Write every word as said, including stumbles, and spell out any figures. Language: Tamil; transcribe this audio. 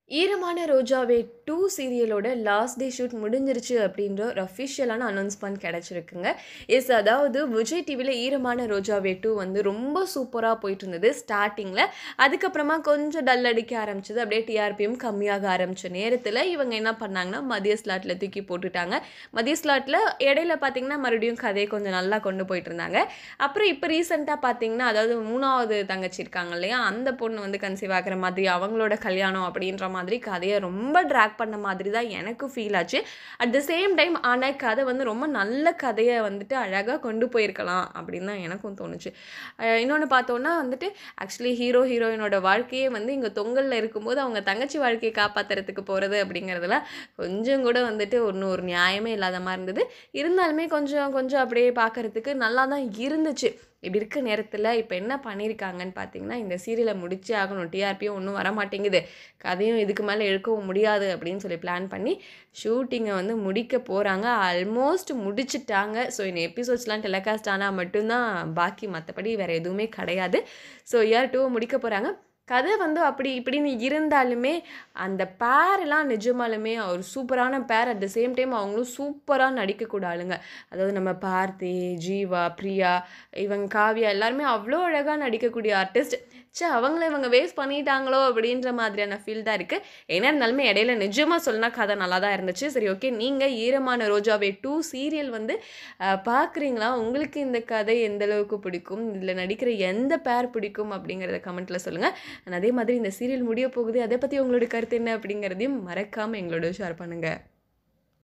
ஈரமான ரோஜாவே டூ சீரியலோட லாஸ்ட் டே ஷூட் முடிஞ்சிருச்சு அப்படின்ற ஒரு அஃபிஷியலான அனௌன்ஸ்மெண்ட் கிடச்சிருக்குங்க. எஸ், அதாவது விஜய் டிவியில் ஈரமான ரோஜாவே டூ வந்து ரொம்ப சூப்பராக போயிட்டு இருந்தது ஸ்டார்டிங்கில். அதுக்கப்புறமா கொஞ்சம் டல் அடிக்க ஆரம்பிச்சது. அப்படியே டிஆர்பியும் கம்மியாக ஆரம்பித்த நேரத்தில் இவங்க என்ன பண்ணாங்கன்னா மதிய ஸ்லாட்டில் தூக்கி போட்டுட்டாங்க. மதிய ஸ்லாட்டில் இடையில பார்த்தீங்கன்னா மறுபடியும் கதையை கொஞ்சம் நல்லா கொண்டு போயிட்டு இருந்தாங்க. அப்புறம் இப்போ ரீசெண்டாக பார்த்தீங்கன்னா, அதாவது மூணாவது தங்கச்சி இருக்காங்க இல்லையா, அந்த பொண்ணு வந்து கன்சீவ் ஆகிற மாதிரி அவங்களோட கல்யாணம் அப்படின்ற மாதிரி கதையை ரொம்ப ட்ராக் பண்ண மாதிரி தான் எனக்கு ஃபீல் ஆச்சு. அட் த சேம் டைம் ஆனால் கதை வந்து ரொம்ப நல்ல கதையை வந்துட்டு அழகாக கொண்டு போயிருக்கலாம் அப்படின்னு தான் எனக்கும் தோணுச்சு. இன்னொன்று பார்த்தோன்னா வந்துட்டு ஆக்சுவலி ஹீரோ ஹீரோயினோட வாழ்க்கையே வந்து இங்கே தொங்கலில் இருக்கும்போது அவங்க தங்கச்சி வாழ்க்கையை காப்பாற்றுறதுக்கு போகிறது அப்படிங்கிறதுல கொஞ்சம் கூட வந்துட்டு ஒன்றும் ஒரு நியாயமே இல்லாத மாதிரி இருந்தது. இருந்தாலுமே கொஞ்சம் கொஞ்சம் அப்படியே பார்க்குறதுக்கு நல்லா தான் இருந்துச்சு. இப்படி இருக்க நேரத்தில் இப்போ என்ன பண்ணியிருக்காங்கன்னு பார்த்தீங்கன்னா, இந்த சீரியலை முடிச்சே ஆகணும், டிஆர்பியும் ஒன்றும் வரமாட்டேங்குது, கதையும் இதுக்கு மேலே எடுக்கவும் முடியாது அப்படின்னு சொல்லி பிளான் பண்ணி ஷூட்டிங்கை வந்து முடிக்க போகிறாங்க. ஆல்மோஸ்ட் முடிச்சிட்டாங்க. ஸோ இந்த எபிசோட்ஸ்லாம் டெலிகாஸ்ட் ஆனால் மட்டும்தான் பாக்கி, மற்றபடி வேறு எதுவுமே கிடையாது. ஸோ இயர் டூ முடிக்க போகிறாங்க. கதை வந்து அப்படி இப்படின்னு இருந்தாலுமே அந்த பேரெல்லாம் நிஜமாலுமே ஒரு சூப்பரான பேர். அட் த சேம் டைம் அவங்களும் சூப்பராக நடிக்கக்கூட ஆளுங்க. அதாவது நம்ம பார்த்தி, ஜீவா, பிரியா, இவங்க காவியா எல்லாருமே அவ்வளோ அழகாக நடிக்கக்கூடிய ஆர்டிஸ்ட். சே, அவங்கள இவங்க வேஸ்ட் பண்ணிட்டாங்களோ அப்படின்ற மாதிரியான ஃபீல் தான் இருக்குது. ஏன்னா இருந்தாலுமே இடையில நிஜமாக சொன்னால் கதை நல்லா தான் இருந்துச்சு. சரி, ஓகே, நீங்கள் ஈரமான ரோஜாவே டூ சீரியல் வந்து பார்க்குறீங்களா? உங்களுக்கு இந்த கதை எந்த அளவுக்கு பிடிக்கும், இதில் நடிக்கிற எந்த பேர் பிடிக்கும் அப்படிங்கிறத கமெண்ட்டில் சொல்லுங்கள். அதே மாதிரி இந்த சீரியல் முடிய போகுது, அதை பற்றி உங்களோட கருத்து என்ன அப்படிங்கிறதையும் மறக்காமல் எங்களோட ஷேர் பண்ணுங்கள்.